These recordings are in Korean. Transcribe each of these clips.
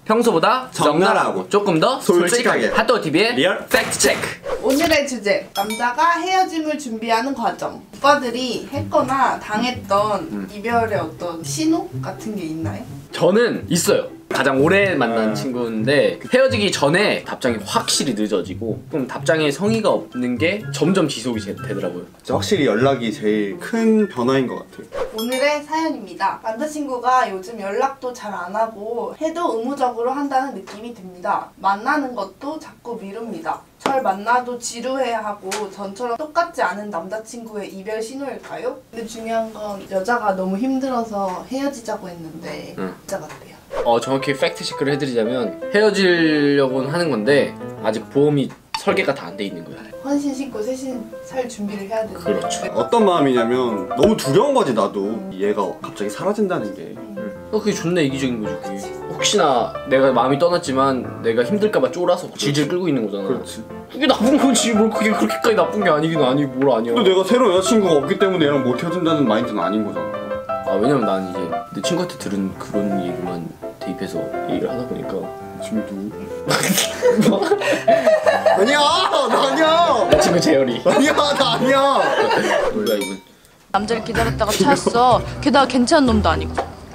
평소보다 적나라하고 조금 더 솔직하게 핫도그TV의 리얼 팩트체크. 오늘의 주제, 남자가 헤어짐을 준비하는 과정. 오빠들이 했거나 당했던 이별의 어떤 신호 같은 게 있나요? 저는 있어요. 가장 오래 만난 친구인데 헤어지기 전에 답장이 확실히 늦어지고 그럼 답장에 성의가 없는 게 점점 지속이 되더라고요. 확실히 연락이 제일 큰 변화인 것 같아요. 오늘의 사연입니다. 남자친구가 요즘 연락도 잘 안 하고 해도 의무적으로 한다는 느낌이 듭니다. 만나는 것도 자꾸 미룹니다. 절 만나도 지루해하고 전처럼 똑같지 않은 남자친구의 이별 신호일까요? 근데 중요한 건 여자가 너무 힘들어서 헤어지자고 했는데 진짜 같대요. 정확히 팩트 체크를 해드리자면 헤어지려고는 하는 건데 아직 보험이 설계가 다 안 돼 있는 거야. 헌신 신고 새신 살 준비를 해야 되는. 그렇죠. 어떤 마음이냐면 너무 두려운 거지 나도. 얘가 갑자기 사라진다는 게. 그게 존나 이기적인 거지. 그게. 혹시나 내가 마음이 떠났지만 내가 힘들까봐 쫄아서 질질 끌고 있는 거잖아. 그렇지. 그게 나쁜 거지. 뭘 그게 그렇게까지 나쁜 게 아니긴 아니고 뭘 아니야. 근데 내가 새로운 여자친구가 없기 때문에 얘랑 못 헤어진다는 마인드는 아닌 거잖아. 왜냐면 난 이제 내 친구한테 들은 그런 얘기만 대입해서 얘기를 하다 보니까. 지금 누구? 뭐? 아니야! 나 아니야! 내 친구 재열이. 아니야! 나 아니야! 뭐야 이분. 남자를 기다렸다가 찾았어. 게다가 괜찮은 놈도 아니고.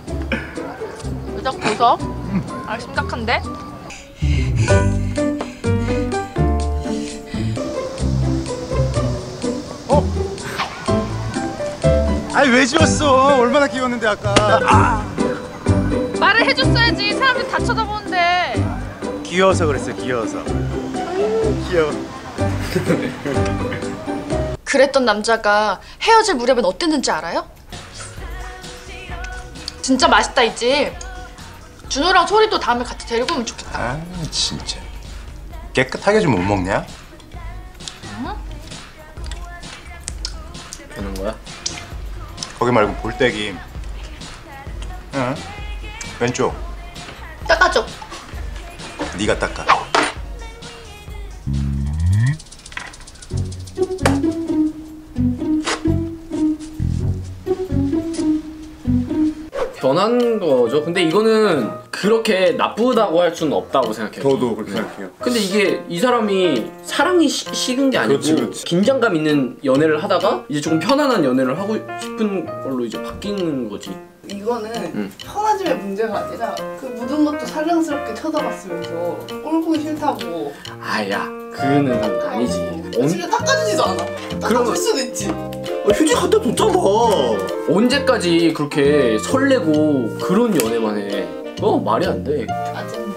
딱 보서? 아 심각한데? 아니 왜 지웠어? 얼마나 귀여웠는데 아까. 말을 해줬어야지. 사람들 다 쳐다보는데. 귀여워서 그랬어. 귀여워서. 귀여워. 그랬던 남자가 헤어질 무렵엔 어땠는지 알아요? 진짜 맛있다 있지. 준호랑 소리도 다음에 같이 데리고 오면 좋겠다. 아 진짜. 깨끗하게 좀 못 먹냐? 되는 거야? 거기 말고 볼때기. 응. 왼쪽. 닦아줘. 네가 닦아. 변한 거죠. 근데 이거는 그렇게 나쁘다고 할 수는 없다고 생각해요. 저도 그렇게 생각해요. 근데 이게 이 사람이 사랑이 식은 게 아니고 그렇지. 긴장감 있는 연애를 하다가 이제 조금 편안한 연애를 하고 싶은 걸로 이제 바뀌는 거지. 이거는 편아짐의 문제가 아니라 그 묻은 것도 사랑스럽게 쳐다봤으면서 꼴보기 싫다고. 아야, 그거는 아니지. 집에 닦아주지도 않아. 닦아줄 수도 있지. 휴지 갖다 줬잖아. 언제까지 그렇게 설레고 그런 연애만 해? 말이 안 돼. 짜증나.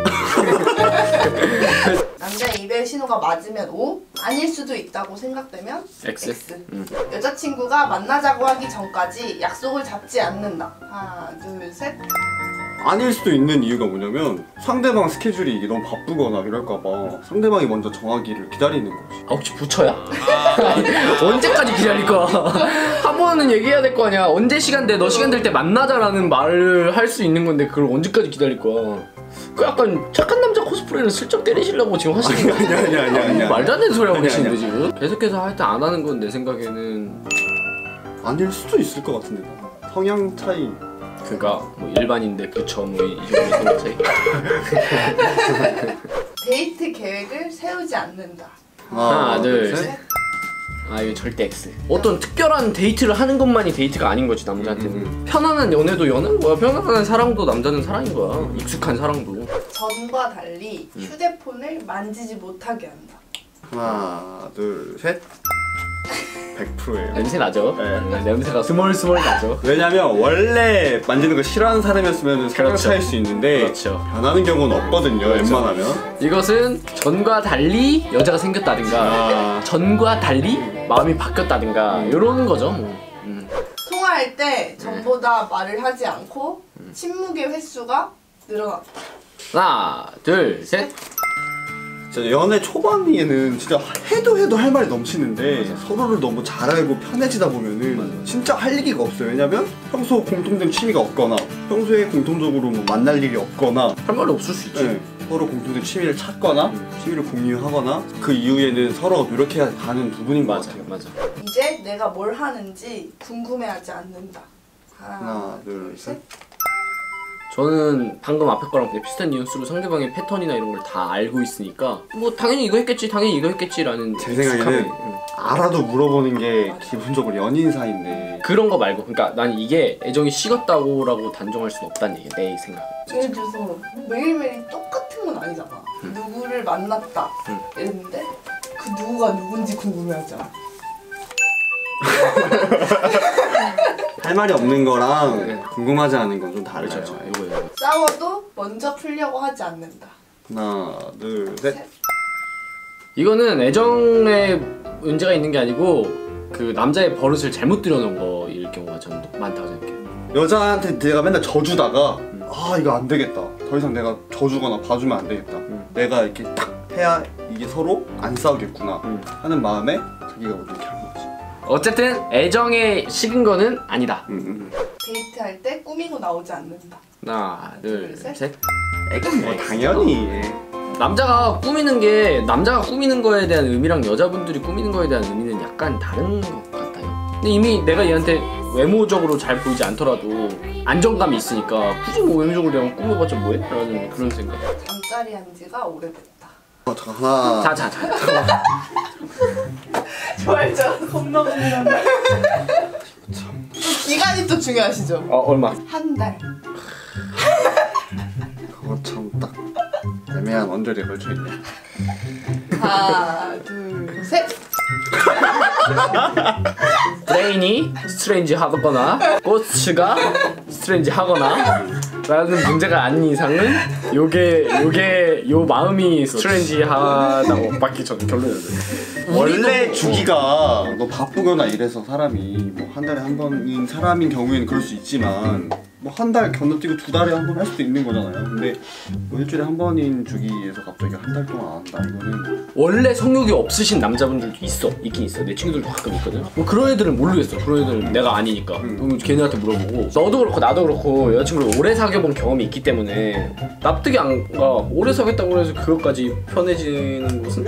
남자의 이별 신호가 맞으면 O, 아닐 수도 있다고 생각되면 X. 여자친구가 만나자고 하기 전까지 약속을 잡지 않는다. 하나, 둘, 셋. 아닐 수도 있는 이유가 뭐냐면 상대방 스케줄이 너무 바쁘거나 이럴까봐 상대방이 먼저 정하기를 기다리는 거지. 혹시 부처야? 언제까지 기다릴 거야? 한 번은 얘기해야 될 거 아니야. 언제 시간 돼? 너 시간 될 때 만나자라는 말을 할 수 있는 건데 그걸 언제까지 기다릴 거야? 그 약간 착한 남자 코스프레를 슬쩍 때리시려고 지금 하시는 거 아니야. 말도 안 되는 소리 하고 계시는데 지금? 계속해서 하여튼 안 하는 건 내 생각에는 아닐 수도 있을 것 같은데. 성향 차이. 그니까 뭐 일반인데 그쵸 뭐 이 정도 생각 차이. 데이트 계획을 세우지 않는다. 하나, 둘, 셋. 이거 절대 X. 어떤 특별한 데이트를 하는 것만이 데이트가 아닌 거지 남자한테는. 편안한 연애도 연애인 거야. 편안한 사랑도 남자는 사랑인 거야. 익숙한 사랑도. 전과 달리 휴대폰을 만지지 못하게 한다. 하나, 둘, 셋. 100%예요. 냄새 나죠? 네. 냄새가 스멀스멀 나죠. 왜냐면 원래 만지는 거 싫어하는 사람이었으면 성향 그렇죠. 차일 수 있는데 그렇죠. 변하는 경우는 없거든요. 웬만하면. 이것은 전과 달리 여자가 생겼다든가 전과 달리 마음이 바뀌었다든가 이런 거죠 뭐. 통화할 때 전보다 말을 하지 않고 침묵의 횟수가 늘어났다. 하나, 둘, 셋. 진짜 연애 초반에는 진짜 해도 할 말이 넘치는데 서로를 너무 잘 알고 편해지다 보면은 진짜 할 얘기가 없어요. 왜냐면 평소 공통된 취미가 없거나 평소에 공통적으로 뭐 만날 일이 없거나 할 말이 없을 수 있지. 네, 서로 공통된 취미를 찾거나 취미를 공유하거나 그 이후에는 서로 노력해야 가는 부분인 것 같아요. 맞아. 이제 내가 뭘 하는지 궁금해하지 않는다. 하나, 둘, 셋. 저는 방금 앞에 거랑 비슷한 뉘앙스로 상대방의 패턴이나 이런 걸 다 알고 있으니까 뭐 당연히 이거 했겠지, 당연히 이거 했겠지라는 제 생각에는 알아도 물어보는 게 기본적으로 연인 사이인데 그런 거 말고, 그러니까 난 이게 애정이 식었다고라고 단정할 수는 없다는 얘기야, 내 생각. 예를 들어서 매일매일 똑같은 건 아니잖아. 누구를 만났다 이랬는데 그 누구가 누군지 궁금해하잖아. 할 말이 없는 거랑 네. 궁금하지 않은 건 좀 다르죠. 그렇죠. 이거. 싸워도 먼저 풀려고 하지 않는다. 하나, 둘, 셋. 이거는 애정에 문제가 있는 게 아니고 그 남자의 버릇을 잘못 들여놓은 거일 경우가 저는 많다고 생각해요. 여자한테 내가 맨날 져주다가 아 이거 안 되겠다. 더 이상 내가 져주거나 봐주면 안 되겠다. 내가 이렇게 딱 해야 이게 서로 안 싸우겠구나 하는 마음에 자기가 이렇게 하는 거지. 어쨌든 애정에 식은 거는 아니다. 데이트할 때 꾸미고 나오지 않는다. 하나, 둘, 둘, 셋. 셋. 뭐 당연히. 남자가 꾸미는 거에 대한 의미랑 여자분들이 꾸미는 거에 대한 의미는 약간 다른 것 같아요. 근데 이미 내가 얘한테 외모적으로 잘 보이지 않더라도 안정감이 있으니까 굳이 뭐 외모적으로 내가 꾸며봤자 뭐해? 라는 그런 생각. 잠자리 한 지가 오래됐다. 잠깐 하나. 자. 좋아했잖아. 겁나 겁나. 기간이 또 중요하시죠? 얼마? 한 달. 그거 참 딱 애매한 언저리에 걸쳐있네. 하나, 둘, 셋. 브레인이 스트레인지 하거나 꼬츠가 스트레인지 하거나 라는 문제가 아닌 이상은 요 마음이 스트레인지 하다고 밖에 저는 결론이 나요. 원래 주기가 너 바쁘거나 이래서 사람이 뭐 한 달에 한 번인 사람인 경우에는 그럴 수 있지만 뭐 한 달 건너뛰고 2달에 한 번 할 수도 있는 거잖아요. 근데 뭐 일주일에 한 번인 주기에서 갑자기 한 달 동안 안 한다 이거는 원래 성욕이 없으신 남자분들도 있긴 있어. 내 친구들도 가끔 있거든. 뭐 그런 애들은 모르겠어. 그런 애들은 내가 아니니까. 그럼 걔네한테 물어보고 너도 그렇고 나도 그렇고 여자친구를 오래 사귀어본 경험이 있기 때문에 납득이 안 가. 오래 사귀었다고 해서 그것까지 편해지는 것은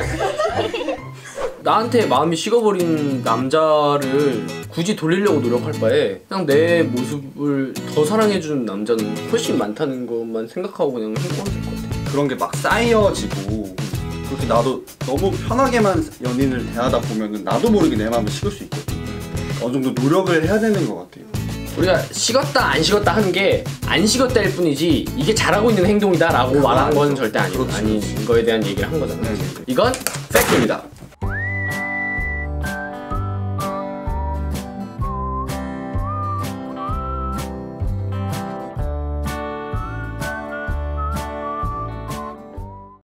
나한테 마음이 식어버린 남자를 굳이 돌리려고 노력할 바에 그냥 내 모습을 더 사랑해주는 남자는 훨씬 많다는 것만 생각하고 그냥 행복하면 될 것 같아. 그런 게 막 쌓여지고 그렇게 나도 너무 편하게만 연인을 대하다 보면은 나도 모르게 내 마음을 식을 수 있거든. 어느 정도 노력을 해야 되는 것 같아요. 우리가 식었다 안 식었다 하는 게 안 식었다일 뿐이지 이게 잘하고 있는 행동이다 라고 말하는 건 절대 아닌 거에 대한 얘기를 한 거잖아. 이건 팩트입니다.